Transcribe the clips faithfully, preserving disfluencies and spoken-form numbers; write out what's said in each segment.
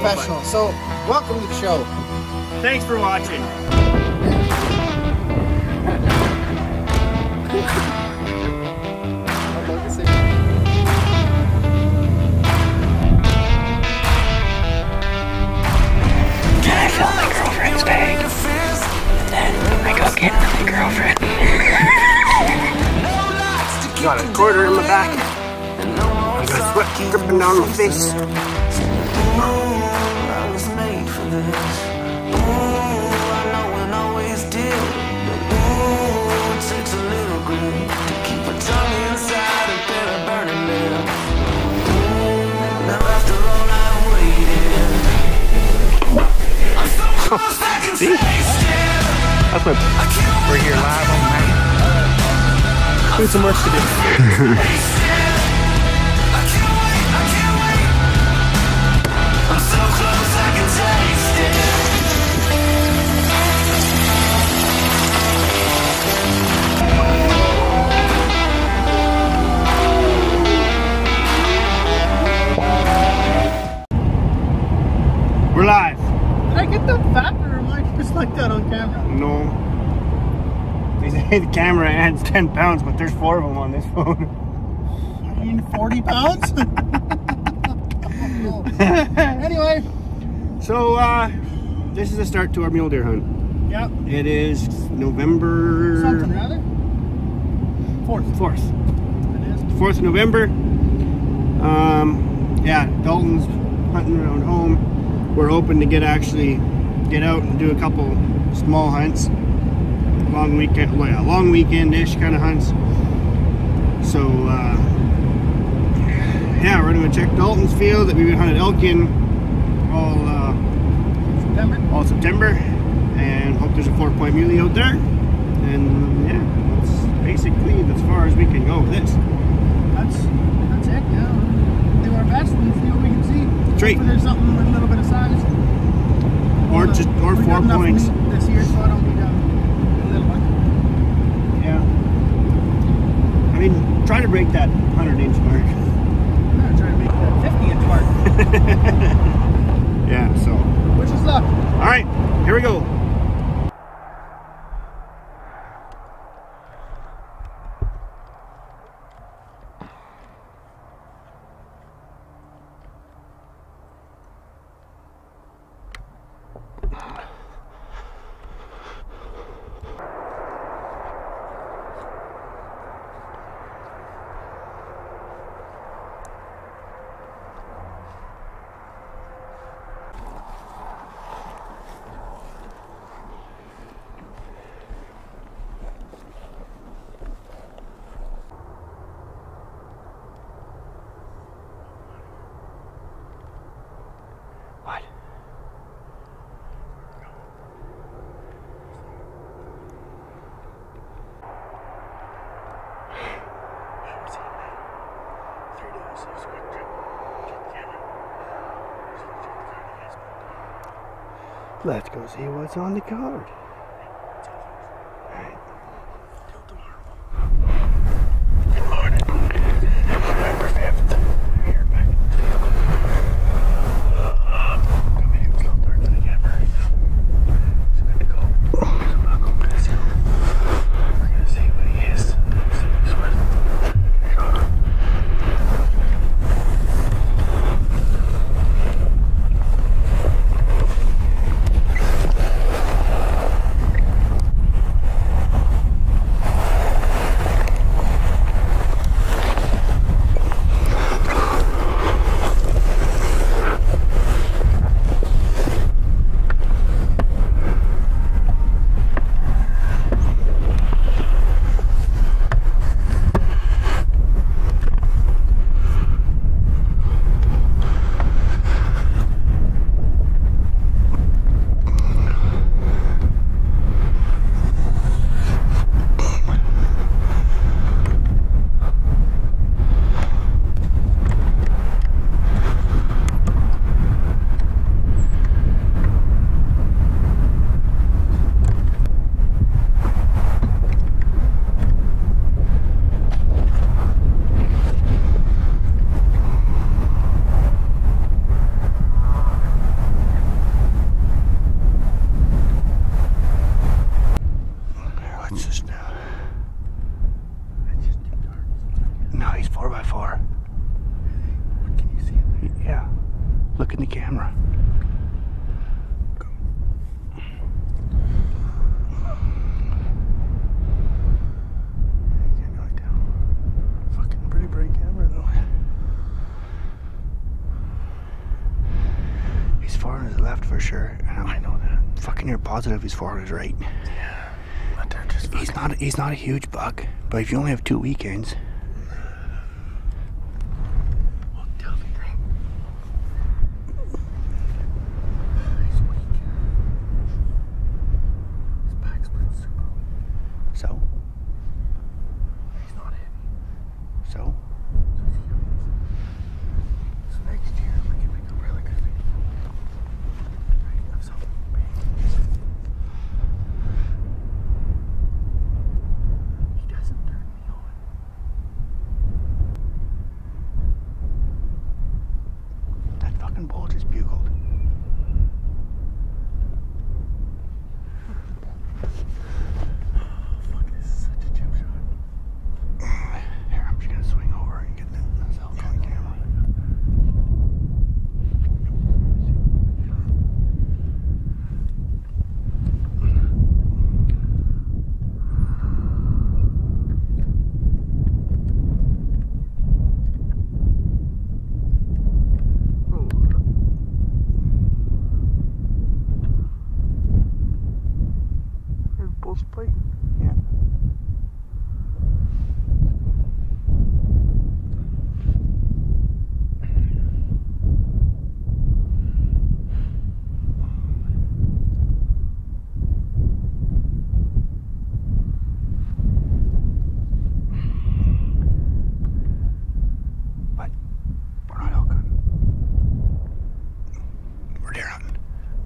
professional. So, welcome to the show. Thanks for watching. Then I fill my girlfriend's bag, and then I go get another girlfriend. Got a quarter in my back. I got sweat dripping down my face. I was made for this. I know and always did. It takes a little grit to keep a tongue inside and bear a burning lip. Now after all I've waited, I'm so close I can taste it. That's what we're here live on Mac. Doing some work to do. We're live. Did I get that fat or am I just like that on camera? No. They say the camera adds ten pounds, but there's four of them on this phone. I mean, forty pounds? Anyway. So, uh, this is the start to our mule deer hunt. Yep. It is November... Something rather. Fourth. Fourth. It is. Fourth of November. Um, yeah, Dalton's hunting around home. We're hoping to get actually get out and do a couple small hunts. Long weekend, well, yeah, long weekend-ish kind of hunts. So, uh, yeah, we're going to check Dalton's field that we've hunted elk in all, uh, September. all September, and hope there's a four-point muley out there. And yeah, that's basically as far as we can go with this. That's that's it. Yeah, do our best and see what we can see. That's right. Hopefully there's something with a little bit of size. Or just or we four got enough points. meat this year, so I don't need a, a little one. Yeah. I mean, try to break that hundred inch mark. I'm gonna try to make that fifty inch mark. Yeah, so. Wish us luck. All right, here we go. What? Let's go see what's on the card. Alright. Good morning. November fifth. Here back. Come in, it's a little dark on the camera right now. It's good to go. So we'll go over this hill. We're gonna see what he is. See what he's worth. Sure. before. What can you see in there? Yeah. Look in the camera. Can't really tell. Fucking pretty bright camera though. He's far on his left for sure. And I'm I know that. fucking you're positive he's far on his right. Yeah. But they're just He's fucking- not he's not a huge buck, but if you only have two weekends. Well, tell me, bro. He's weak. His back split's super weak. So? He's not heavy. So? So he's heavy. So next year we can make a really good video. Right? Of something big. He doesn't turn me on. That fucking bull just bugled. Fuck, this is such a chip shot. Here, I'm just gonna swing over and get that cell phone camera. Oh. There's bull's plate. Yeah. But we're not elk hunting. We're deer hunting.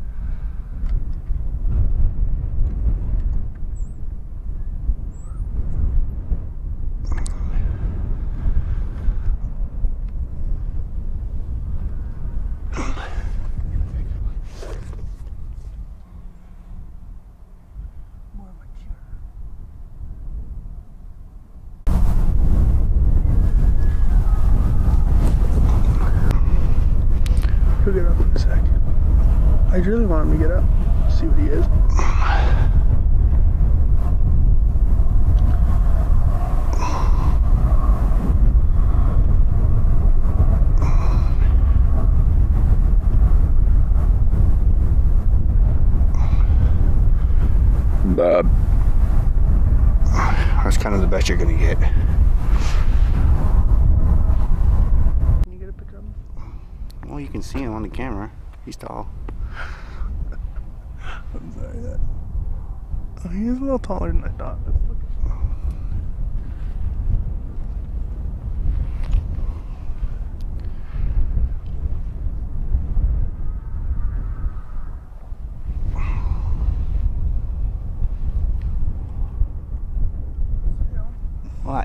More mature. He'll get up in a sec. I really want him to get up. See what he is. Bob. That's kind of the best you're gonna get. Can you get a picture of him? Well, you can see him on the camera. He's tall. I'm sorry that. Oh, he is a little taller than I thought. Let's look. What?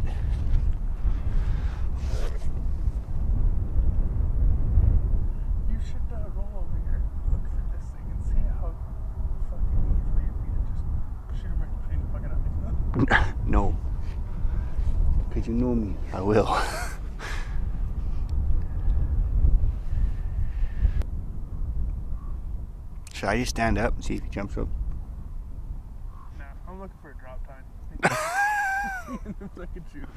You should uh, roll over here, look for this thing, and see how fucking easily it'd be to just shoot him right between the fucking eyes. No. Because you know me. I will. Should I just stand up and see if he jumps up? Nah, I'm looking for a drop time. Seeing if I can shoot him.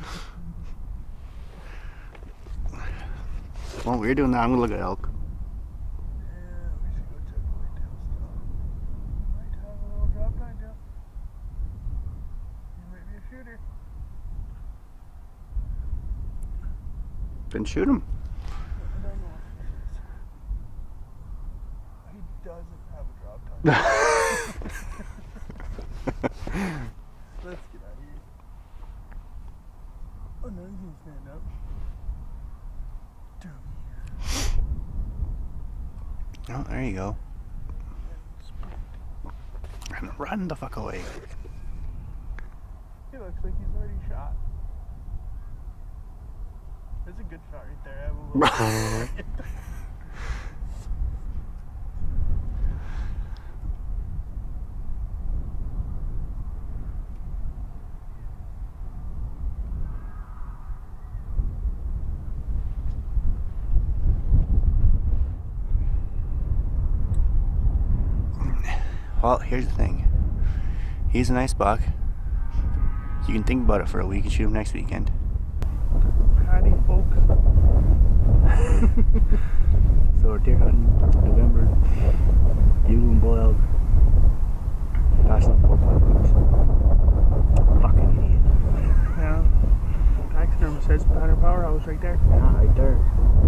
Well, we're doing that. I'm gonna look at elk. Yeah, we should go check whitetail stuff. Might have a little drop time too. He might be a shooter. Then shoot him. I don't know if he is. He doesn't have a drop time. Let's get out of here. Oh no, he's gonna stand up. Dumb. Oh, there you go. And run the fuck away. He looks like he's already shot. That's a good shot right there. I have a little Well, here's the thing. He's a nice buck. You can think about it for a week and shoot him next weekend. Howdy, folks. So we're deer hunting November. Bugle and bull elk. Passing up four point boots. Fucking idiot. Yeah. Taxidermist says Banner Powerhouse right there. Yeah, right there.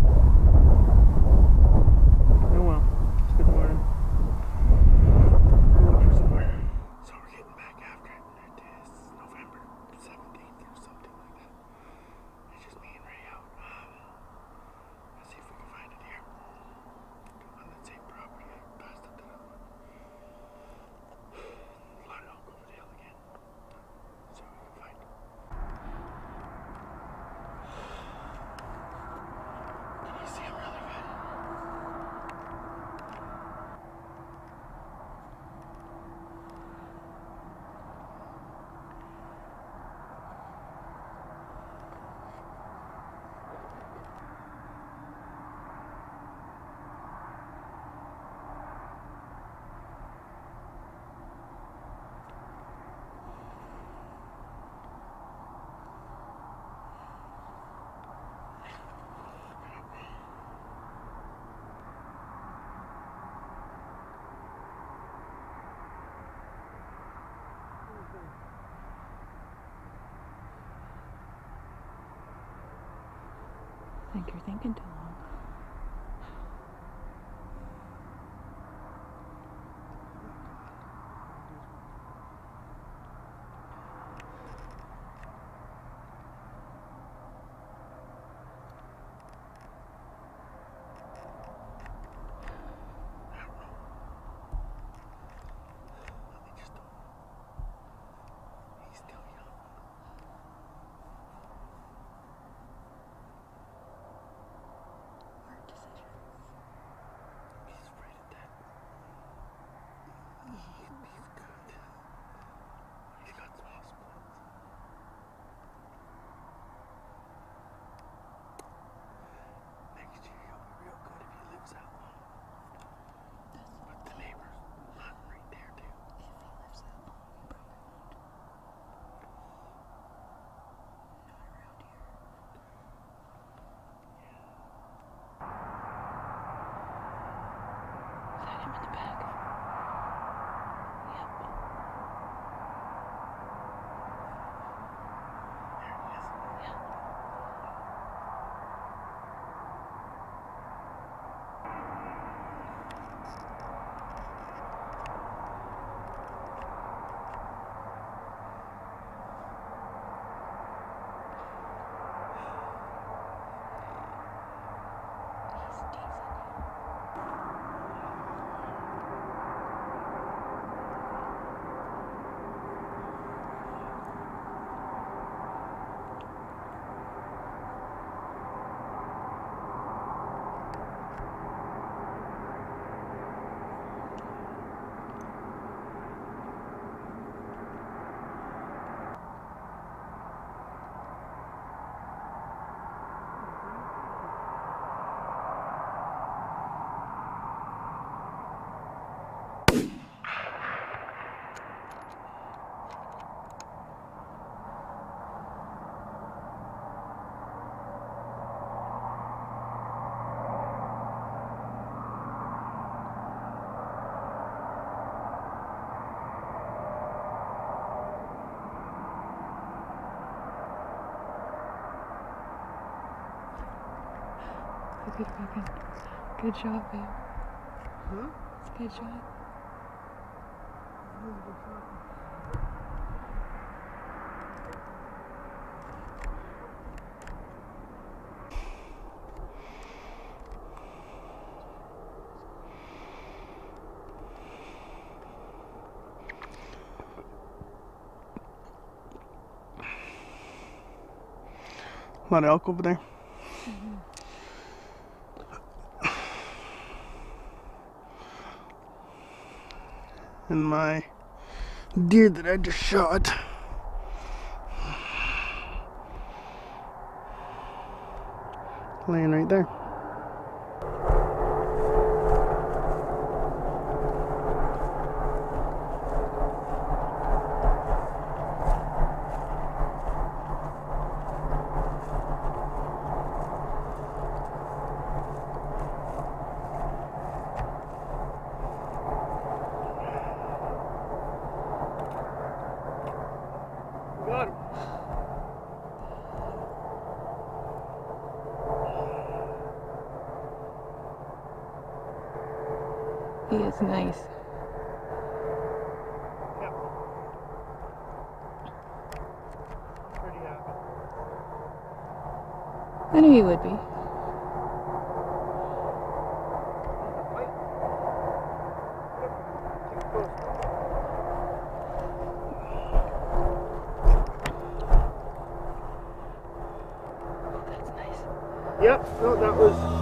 Oh well. It's good morning. We'll look for some more. So we're getting back after it. It is November seventeenth or something like that. It's just me and Ray out. Um, let's see if we can find it here. On that same property. I passed up that other one. A lot of elk over the hill again. So we can find it. Can you see him really good? I think you're thinking too long. Good fucking, good shot, babe. Huh? It's a good shot. A lot of elk over there. Mm-hmm. And my deer that I just shot. Laying right there. He is nice. Yep. Pretty happy. I knew he would be. Yep, no, that was